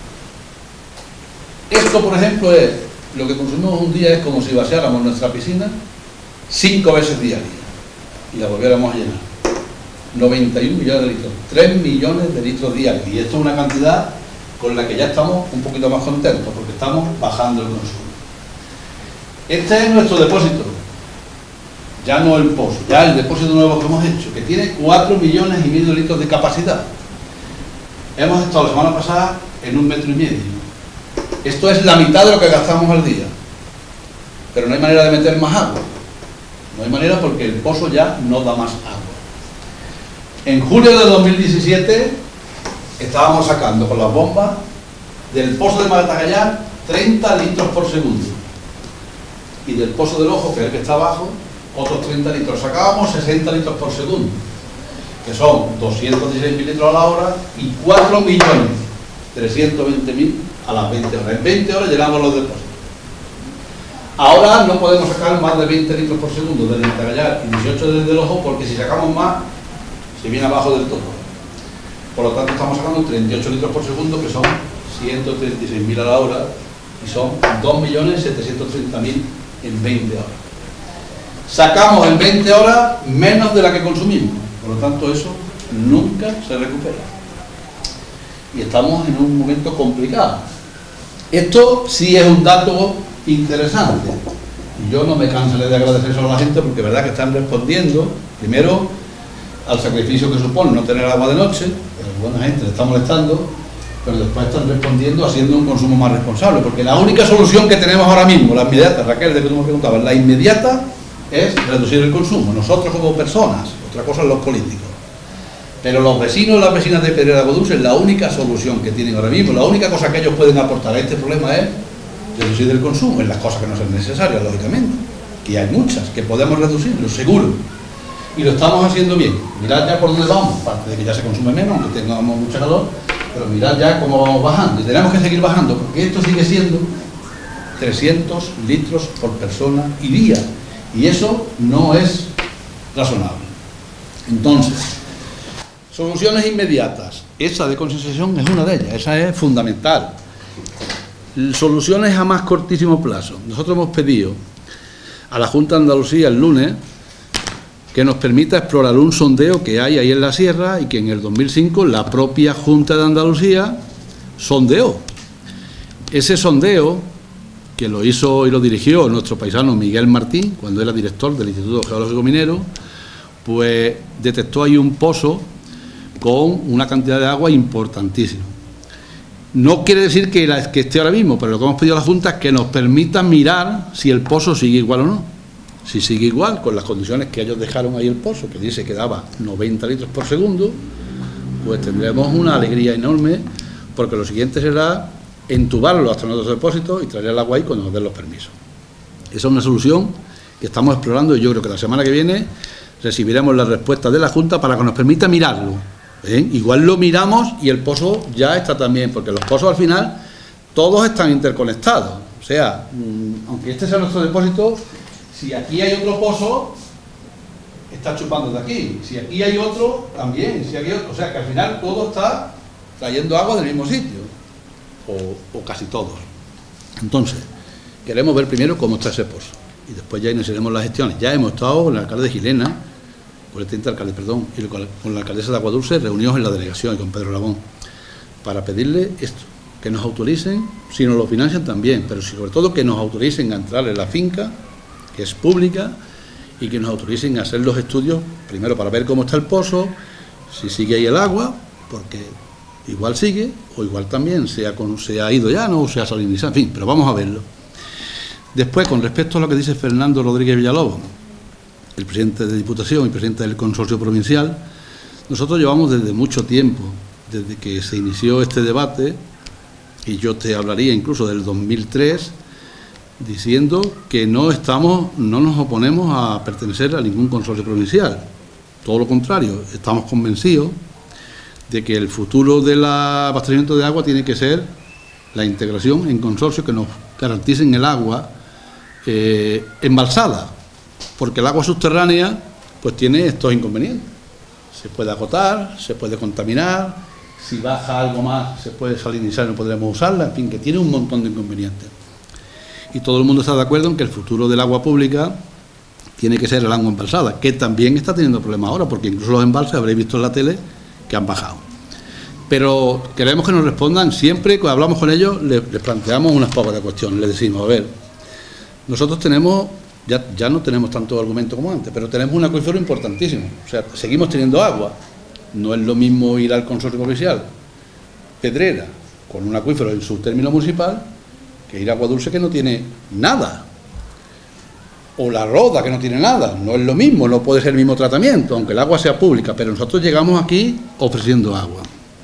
esto por ejemplo, es lo que consumimos un día, es como si vaciáramos nuestra piscina cinco veces diarias y la volviéramos a llenar. noventa y un millones de litros, tres millones de litros diarios, y esto es una cantidad con la que ya estamos un poquito más contentos, porque estamos bajando el consumo. Este es nuestro depósito, ya no el pozo, ya el depósito nuevo que hemos hecho, que tiene cuatro millones y medio de litros de capacidad. Hemos estado la semana pasada en un metro y medio. Esto es la mitad de lo que gastamos al día, pero no hay manera de meter más agua. No hay manera porque el pozo ya no da más agua. En julio de dos mil diecisiete estábamos sacando con las bombas del pozo de Magatagallán treinta litros por segundo. Y del pozo del Ojo, que es el que está abajo, otros treinta litros. Sacábamos sesenta litros por segundo, que son doscientos dieciséis mil litros a la hora y cuatro millones trescientos veinte mil a las veinte horas. En veinte horas llenamos los depósitos. Ahora no podemos sacar más de veinte litros por segundo desde Magatagallán y dieciocho desde el Ojo, porque si sacamos más, se viene abajo del todo. Por lo tanto, estamos sacando treinta y ocho litros por segundo, que son ciento treinta y seis mil a la hora, y son dos millones setecientos treinta mil en veinte horas. Sacamos en veinte horas menos de la que consumimos, por lo tanto eso nunca se recupera. Y estamos en un momento complicado. Esto sí es un dato interesante, y yo no me cansaré de agradecer eso a la gente, porque es verdad que están respondiendo. Primero, al sacrificio que supone no tener agua de noche, que buena gente le está molestando, pero después están respondiendo haciendo un consumo más responsable, porque la única solución que tenemos ahora mismo, la inmediata, Raquel, de que tú me preguntabas, la inmediata es reducir el consumo, nosotros como personas, otra cosa son los políticos. Pero los vecinos y las vecinas de Pedrera de Agua Dulce, la única solución que tienen ahora mismo, la única cosa que ellos pueden aportar a este problema es reducir el consumo, en las cosas que no son necesarias, lógicamente, que hay muchas, que podemos reducirlo, seguro. Y lo estamos haciendo bien. Mirad ya por dónde vamos, aparte de que ya se consume menos, aunque tengamos mucha calor, pero mirad ya cómo vamos bajando. Y tenemos que seguir bajando, porque esto sigue siendo trescientos litros por persona y día. Y eso no es razonable. Entonces, soluciones inmediatas. Esa de concienciación es una de ellas, esa es fundamental. Soluciones a más cortísimo plazo. Nosotros hemos pedido a la Junta de Andalucía el lunes que nos permita explorar un sondeo que hay ahí en la sierra y que en el dos mil cinco la propia Junta de Andalucía sondeó. Ese sondeo, que lo hizo y lo dirigió nuestro paisano Miguel Martín, cuando era director del Instituto Geológico Minero, pues detectó ahí un pozo con una cantidad de agua importantísima. No quiere decir que, la, que esté ahora mismo, pero lo que hemos pedido a la Junta es que nos permita mirar si el pozo sigue igual o no. Si sigue igual, con las condiciones que ellos dejaron ahí el pozo, que dice que daba noventa litros por segundo, pues tendremos una alegría enorme, porque lo siguiente será entubarlo hasta nuestros depósitos y traer el agua ahí cuando nos den los permisos. Esa es una solución que estamos explorando y yo creo que la semana que viene recibiremos la respuesta de la Junta para que nos permita mirarlo. ¿Eh? Igual lo miramos y el pozo ya está también, porque los pozos al final todos están interconectados. O sea, mmm, aunque este sea nuestro depósito, si aquí hay otro pozo, está chupando de aquí. Si aquí hay otro, también. Si aquí hay otro, o sea que al final todo está trayendo agua del mismo sitio, o, o casi todos. Entonces, queremos ver primero cómo está ese pozo y después ya iniciaremos las gestiones. Ya hemos estado con el alcalde de Gilena, con el teniente alcalde, perdón, y con la alcaldesa de Agua Dulce, reunidos en la delegación y con Pedro Labón, para pedirle esto, que nos autoricen, si nos lo financian también, pero sobre todo que nos autoricen a entrar en la finca, que es pública, y que nos autoricen a hacer los estudios, primero para ver cómo está el pozo, si sigue ahí el agua, porque igual sigue, o igual también se ha, se ha ido ya, no, o se ha salinizado, en fin, pero vamos a verlo. Después, con respecto a lo que dice Fernando Rodríguez Villalobos, el presidente de Diputación y presidente del Consorcio Provincial, nosotros llevamos desde mucho tiempo, desde que se inició este debate, y yo te hablaría incluso del dos mil tres, diciendo que no estamos, no nos oponemos a pertenecer a ningún consorcio provincial. Todo lo contrario, estamos convencidos de que el futuro del abastecimiento de agua tiene que ser la integración en consorcios que nos garanticen el agua eh, embalsada, porque el agua subterránea pues tiene estos inconvenientes. Se puede agotar, se puede contaminar, si baja algo más se puede salinizar y no podremos usarla, en fin, que tiene un montón de inconvenientes. Y todo el mundo está de acuerdo en que el futuro del agua pública tiene que ser el agua embalsada, que también está teniendo problemas ahora, porque incluso los embalses, habréis visto en la tele, que han bajado. Pero queremos que nos respondan siempre, cuando hablamos con ellos, les, les planteamos unas pocas de cuestiones, les decimos, a ver, nosotros tenemos, ya, ya no tenemos tanto argumento como antes, pero tenemos un acuífero importantísimo, o sea, seguimos teniendo agua. No es lo mismo ir al consorcio provincial Pedrera con un acuífero en su término municipal que ir a Agua Dulce, que no tiene nada, o La Roda, que no tiene nada. No es lo mismo, no puede ser el mismo tratamiento, aunque el agua sea pública, pero nosotros llegamos aquí ofreciendo agua.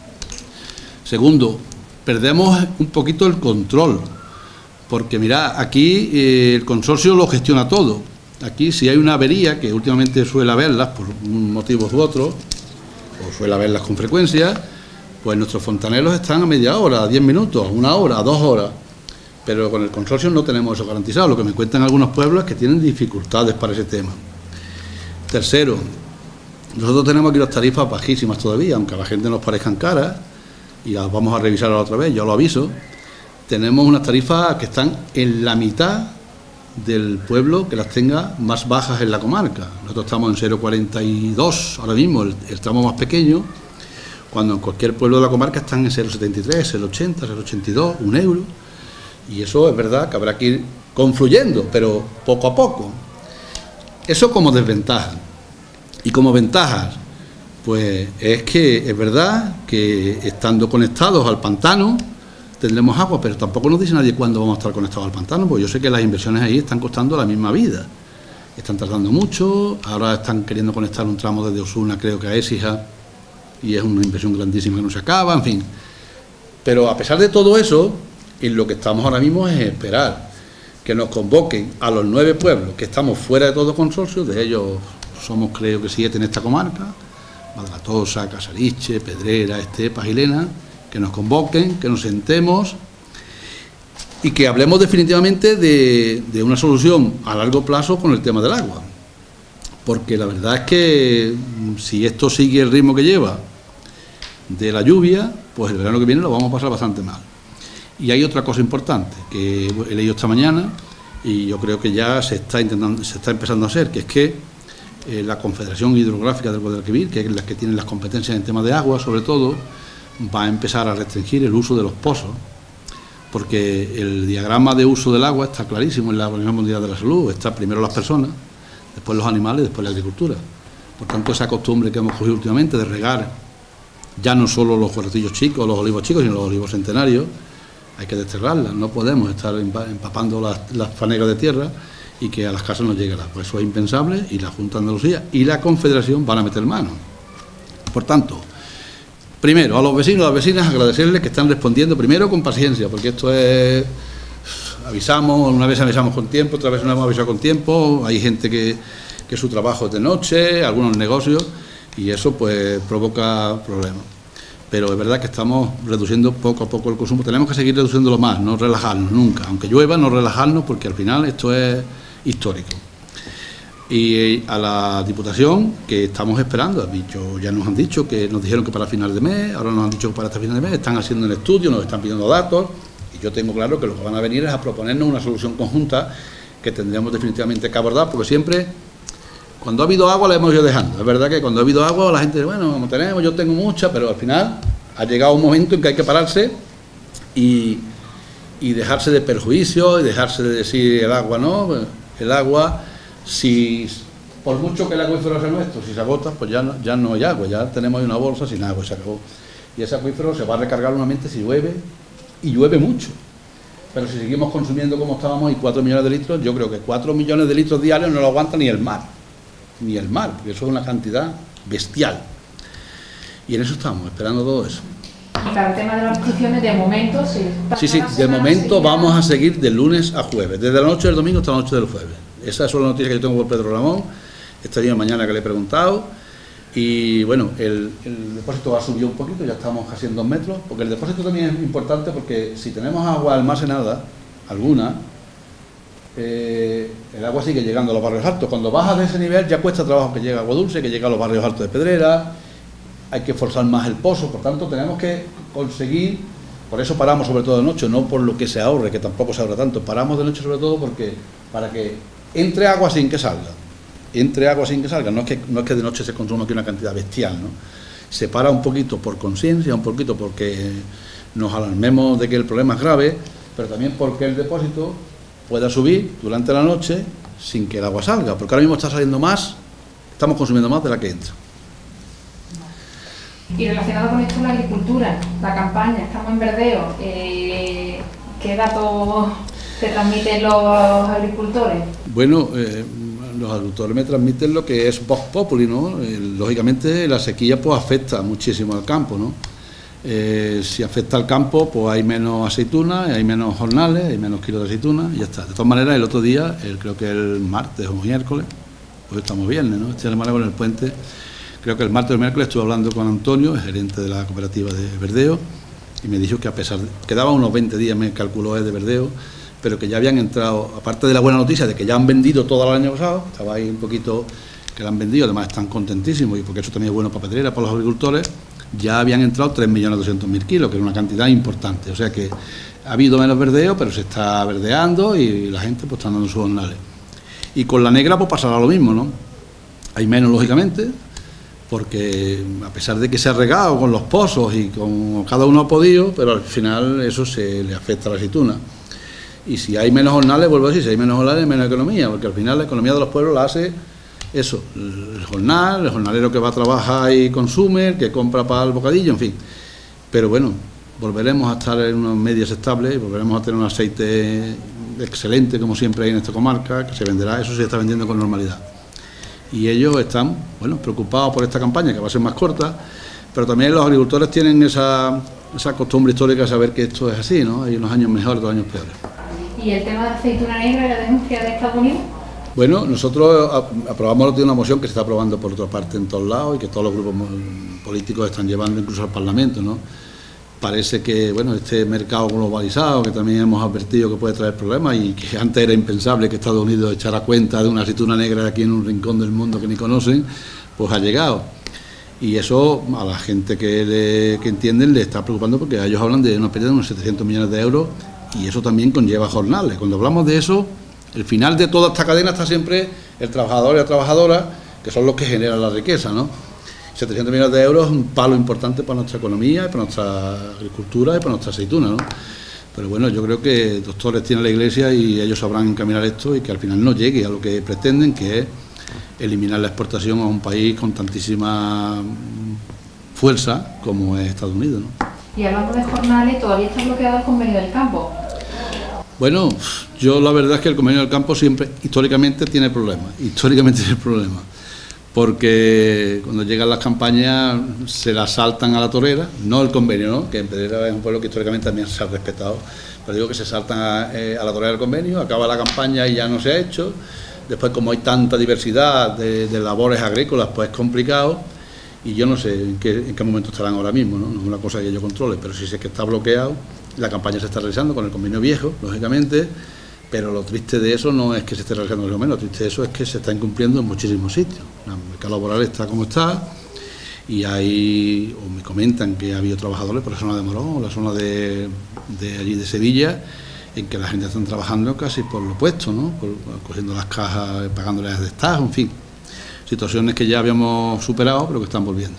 Segundo, perdemos un poquito el control, porque mirad, aquí eh, el consorcio lo gestiona todo. Aquí si hay una avería, que últimamente suele haberlas por un motivo u otro, o suele haberlas con frecuencia, pues nuestros fontaneros están a media hora, a diez minutos, a una hora, a dos horas. Pero con el consorcio no tenemos eso garantizado. Lo que me cuentan algunos pueblos es que tienen dificultades para ese tema. Tercero, nosotros tenemos aquí las tarifas bajísimas todavía, aunque a la gente nos parezcan caras, y las vamos a revisar otra vez, yo lo aviso. Tenemos unas tarifas que están en la mitad del pueblo que las tenga más bajas en la comarca. Nosotros estamos en cero coma cuarenta y dos ahora mismo, el, el tramo más pequeño, cuando en cualquier pueblo de la comarca están en cero coma setenta y tres, cero coma ochenta, cero coma ochenta y dos, un euro. Y eso es verdad que habrá que ir confluyendo, pero poco a poco. Eso como desventaja. Y como ventajas, Pues es que es verdad que estando conectados al pantano tendremos agua, pero tampoco nos dice nadie cuándo vamos a estar conectados al pantano, porque yo sé que las inversiones ahí están costando la misma vida. Están tardando mucho, ahora están queriendo conectar un tramo desde Osuna, creo que a Écija, y es una inversión grandísima que no se acaba, en fin. Pero a pesar de todo eso, en lo que estamos ahora mismo es esperar que nos convoquen a los nueve pueblos que estamos fuera de todo consorcio, de ellos somos creo que siete en esta comarca, Madratosa, Casariche, Pedrera, Estepa, Gilena, que nos convoquen, que nos sentemos y que hablemos definitivamente de, de una solución a largo plazo con el tema del agua. Porque la verdad es que si esto sigue el ritmo que lleva de la lluvia, pues el verano que viene lo vamos a pasar bastante mal. Y hay otra cosa importante que he leído esta mañana y yo creo que ya se está intentando, se está empezando a hacer, que es que eh, la Confederación Hidrográfica del Guadalquivir, que es la que tiene las competencias en tema de agua, sobre todo, va a empezar a restringir el uso de los pozos, porque el diagrama de uso del agua está clarísimo en la Organización Mundial de la Salud. Está primero las personas, después los animales, después la agricultura. Por tanto, esa costumbre que hemos cogido últimamente de regar ya no solo los huertillos chicos, los olivos chicos, sino los olivos centenarios, hay que desterrarla. No podemos estar empapando las, las fanegas de tierra y que a las casas no llegue el agua. Eso es impensable y la Junta de Andalucía y la Confederación van a meter mano. Por tanto, primero, a los vecinos, a las vecinas, agradecerles que están respondiendo primero con paciencia, porque esto es... Avisamos, una vez avisamos con tiempo, otra vez no hemos avisado con tiempo, hay gente que, que su trabajo es de noche, algunos negocios, y eso pues provoca problemas. Pero es verdad que estamos reduciendo poco a poco el consumo, tenemos que seguir reduciéndolo más, no relajarnos nunca, aunque llueva, no relajarnos, porque al final esto es histórico. Y a la Diputación, que estamos esperando, dicho, ya nos han dicho que nos dijeron que para final de mes, ahora nos han dicho que para este final de mes, están haciendo un estudio, nos están pidiendo datos, y yo tengo claro que lo que van a venir es a proponernos una solución conjunta que tendremos definitivamente que abordar, porque siempre, cuando ha habido agua la hemos ido dejando. Es verdad que cuando ha habido agua la gente dice, bueno, como tenemos, yo tengo mucha, pero al final ha llegado un momento en que hay que pararse y, y dejarse de perjuicios y dejarse de decir el agua no, el agua... Si por mucho que el acuífero sea nuestro, si se agota, pues ya no, ya no hay agua, ya tenemos ahí una bolsa sin agua y se acabó. Y ese acuífero se va a recargar nuevamente si llueve, y llueve mucho. Pero si seguimos consumiendo como estábamos y cuatro millones de litros, yo creo que cuatro millones de litros diarios no lo aguanta ni el mar, ni el mar, porque eso es una cantidad bestial. Y en eso estamos, esperando todo eso. Y para el tema de las restricciones, de momento, sí. Sí, sí, de momento vamos a seguir de lunes a jueves, desde la noche del domingo hasta la noche del jueves. Esa es la noticia que yo tengo por Pedro Ramón, esta día mañana que le he preguntado, y bueno, el, el depósito ha subido un poquito, ya estamos casi en dos metros, porque el depósito también es importante, porque si tenemos agua almacenada, alguna, eh, el agua sigue llegando a los barrios altos. Cuando baja de ese nivel ya cuesta trabajo que llegue agua dulce, que llegue a los barrios altos de Pedrera, hay que forzar más el pozo, por tanto tenemos que conseguir, por eso paramos sobre todo de noche, no por lo que se ahorre, que tampoco se ahorra tanto, paramos de noche sobre todo porque para que entre agua sin que salga, entre agua sin que salga, no es que, no es que de noche se consuma aquí una cantidad bestial, ¿no? Se para un poquito por conciencia, un poquito porque nos alarmemos de que el problema es grave, pero también porque el depósito pueda subir durante la noche sin que el agua salga, porque ahora mismo está saliendo más, estamos consumiendo más de la que entra. Y relacionado con esto, la agricultura, la campaña, estamos en verdeo, eh, ¿qué datos te transmiten los agricultores? Bueno, eh, los agricultores me transmiten lo que es Vox Populi, ¿no? Eh, lógicamente la sequía pues afecta muchísimo al campo, ¿no? Eh, si afecta al campo, pues hay menos aceitunas, hay menos jornales, hay menos kilos de aceitunas y ya está. De todas maneras, el otro día, el, creo que el martes o miércoles, pues estamos viernes, ¿no? Esta semana con el puente, creo que el martes o el miércoles estuve hablando con Antonio, el gerente de la cooperativa de verdeo, y me dijo que a pesar de... quedaban unos veinte días, me calculó, de verdeo, pero que ya habían entrado, aparte de la buena noticia de que ya han vendido todo el año pasado, estaba ahí un poquito que la han vendido, además están contentísimos, y porque eso también es bueno para Pedrera, para los agricultores, ya habían entrado tres millones doscientos mil kilos, que es una cantidad importante, o sea que ha habido menos verdeo, pero se está verdeando y la gente pues está dando sus jornales. Y con la negra pues pasará lo mismo, ¿no? Hay menos, lógicamente, porque a pesar de que se ha regado con los pozos y con cada uno ha podido, pero al final eso se le afecta a la aceituna. Y si hay menos jornales, vuelvo a decir, si hay menos jornales, hay menos economía, porque al final la economía de los pueblos la hace eso, el jornal, el jornalero que va a trabajar y consume, el que compra para el bocadillo, en fin. Pero bueno, volveremos a estar en unos medios estables, volveremos a tener un aceite excelente, como siempre hay en esta comarca, que se venderá, eso se está vendiendo con normalidad. Y ellos están, bueno, preocupados por esta campaña, que va a ser más corta, pero también los agricultores tienen esa, esa costumbre histórica de saber que esto es así, ¿no? Hay unos años mejores, otros años peores. ¿Y el tema de la aceituna negra y la denuncia de Estados Unidos? Bueno, nosotros aprobamos una moción que se está aprobando por otra parte en todos lados y que todos los grupos políticos están llevando incluso al Parlamento, ¿no? Parece que, bueno, este mercado globalizado, que también hemos advertido que puede traer problemas y que antes era impensable que Estados Unidos echara cuenta de una aceituna negra aquí en un rincón del mundo que ni conocen, pues ha llegado. Y eso a la gente que, le, que entienden le está preocupando porque ellos hablan de una pérdida de unos setecientos millones de euros y eso también conlleva jornales. Cuando hablamos de eso, el final de toda esta cadena está siempre el trabajador y la trabajadora, que son los que generan la riqueza, ¿no? setecientos millones de euros es un palo importante para nuestra economía, para nuestra agricultura y para nuestra aceituna, ¿no? Pero bueno, yo creo que doctores tiene la Iglesia y ellos sabrán encaminar esto y que al final no llegue a lo que pretenden, que es eliminar la exportación a un país con tantísima fuerza como es Estados Unidos, ¿no? Y hablando de jornales, ¿todavía está bloqueado el convenio del campo? Bueno, yo la verdad es que el convenio del campo siempre, históricamente, tiene problemas, históricamente tiene problemas, porque cuando llegan las campañas se las saltan a la torera, no el convenio, ¿no? Que en Pedrera es un pueblo que históricamente también se ha respetado, pero digo que se saltan a, eh, a la torera del convenio, acaba la campaña y ya no se ha hecho. Después, como hay tanta diversidad de, de labores agrícolas, pues es complicado y yo no sé en qué, en qué momento estarán ahora mismo, ¿no? No es una cosa que yo controle, pero sí sé que está bloqueado. La campaña se está realizando con el convenio viejo, lógicamente, pero lo triste de eso no es que se esté realizando lo menos, lo triste de eso es que se está incumpliendo en muchísimos sitios. El mercado laboral está como está y hay, o me comentan que ha habido trabajadores por la zona de Morón, la zona de, de allí de Sevilla, en que la gente está trabajando casi por lo opuesto, ¿no? Por, cogiendo las cajas, pagándoles de destajo, en fin. Situaciones que ya habíamos superado, pero que están volviendo.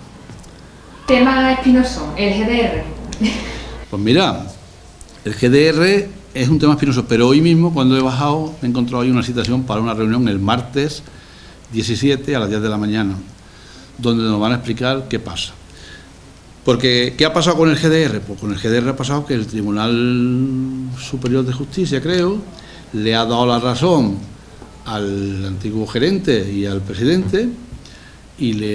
Tema espinoso, el G D R. Pues mira, el G D R es un tema espinoso, pero hoy mismo, cuando he bajado, me he encontrado ahí una citación para una reunión el martes diecisiete a las diez de la mañana, donde nos van a explicar qué pasa. Porque, ¿qué ha pasado con el G D R? Pues con el G D R ha pasado que el Tribunal Superior de Justicia, creo, le ha dado la razón al antiguo gerente y al presidente y le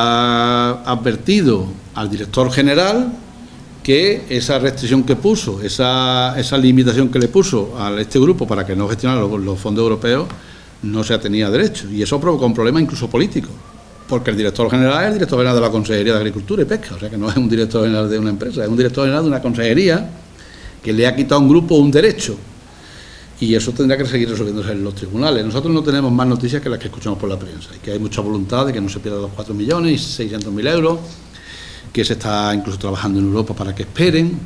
ha advertido al director general que esa restricción que puso, esa, esa limitación que le puso a este grupo para que no gestionara los, los fondos europeos, no se tenía derecho. Y eso provocó un problema incluso político, porque el director general es el director general de la Consejería de Agricultura y Pesca, o sea que no es un director general de una empresa, es un director general de una consejería que le ha quitado a un grupo un derecho. Y eso tendrá que seguir resolviéndose en los tribunales. Nosotros no tenemos más noticias que las que escuchamos por la prensa, y que hay mucha voluntad de que no se pierdan los cuatro millones y seiscientos mil euros, que se está incluso trabajando en Europa para que esperen,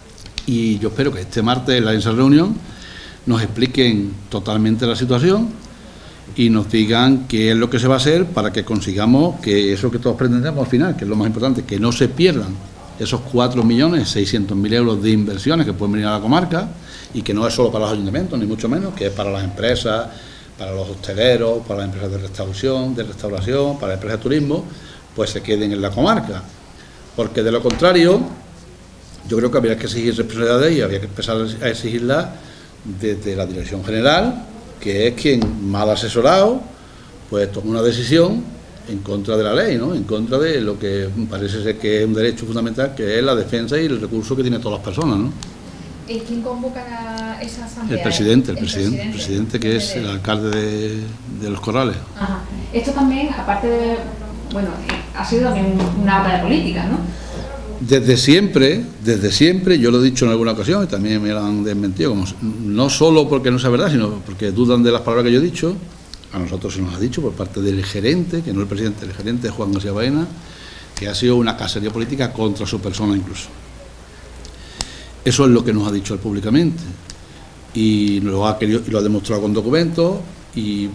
y yo espero que este martes en esa reunión nos expliquen totalmente la situación y nos digan qué es lo que se va a hacer para que consigamos que eso que todos pretendemos al final, que es lo más importante, que no se pierdan esos cuatro millones seiscientos mil euros de inversiones que pueden venir a la comarca, y que no es solo para los ayuntamientos, ni mucho menos, que es para las empresas, para los hosteleros, para las empresas de restauración, de restauración, para las empresas de turismo, pues se queden en la comarca. Porque de lo contrario, yo creo que habría que exigir responsabilidades y habría que empezar a exigirlas desde la Dirección General, que es quien, mal asesorado, pues toma una decisión en contra de la ley, ¿no? En contra de lo que parece ser que es un derecho fundamental, que es la defensa y el recurso que tienen todas las personas, ¿no? ¿Y quién convoca a esa asamblea? El presidente, el, el presidente, presidente, el presidente que es el alcalde de, de Los Corrales. Ajá. Esto también, aparte de, bueno, ha sido también una obra de política, ¿no? Desde siempre, desde siempre, yo lo he dicho en alguna ocasión y también me lo han desmentido, como, no solo porque no sea verdad, sino porque dudan de las palabras que yo he dicho. A nosotros se nos ha dicho por parte del gerente, que no el presidente, el gerente Juan García Baena, que ha sido una cacería política contra su persona incluso. Eso es lo que nos ha dicho él públicamente y lo ha querido y lo ha demostrado con documentos, y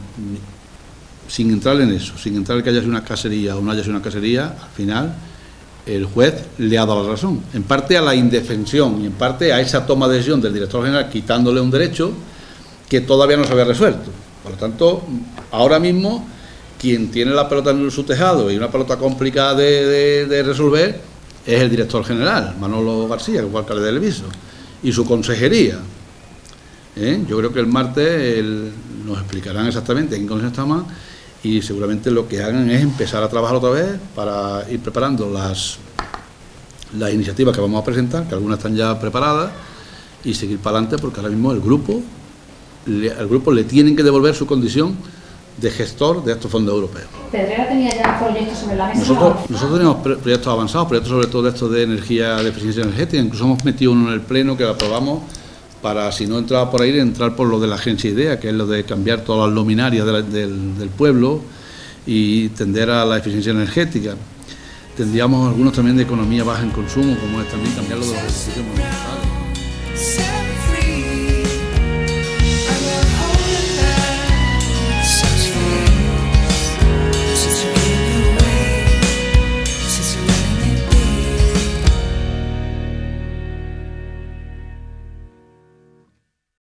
sin entrar en eso, sin entrar en que haya sido una cacería o no haya sido una cacería, al final el juez le ha dado la razón, en parte a la indefensión y en parte a esa toma de decisión del director general quitándole un derecho que todavía no se había resuelto. Por lo tanto, ahora mismo quien tiene la pelota en su tejado y una pelota complicada de, de, de resolver es el director general, Manolo García, que es el alcalde del Viso, y su consejería. ¿Eh? Yo creo que el martes el, nos explicarán exactamente en qué condiciones estamos y seguramente lo que hagan es empezar a trabajar otra vez para ir preparando las, las iniciativas que vamos a presentar, que algunas están ya preparadas, y seguir para adelante porque ahora mismo el grupo, le, al grupo le tienen que devolver su condición de gestor de estos fondos europeos. ¿Pedrera tenía ya proyectos sobre la mesa? Nosotros, nosotros tenemos proyectos avanzados, proyectos sobre todo de estos de energía, de eficiencia energética, incluso hemos metido uno en el pleno que lo aprobamos para, si no entraba por ahí, entrar por lo de la agencia IDEA, que es lo de cambiar todas las luminarias de la, del, del pueblo y tender a la eficiencia energética. Tendríamos algunos también de economía baja en consumo, como es también cambiar lo de los edificios municipales.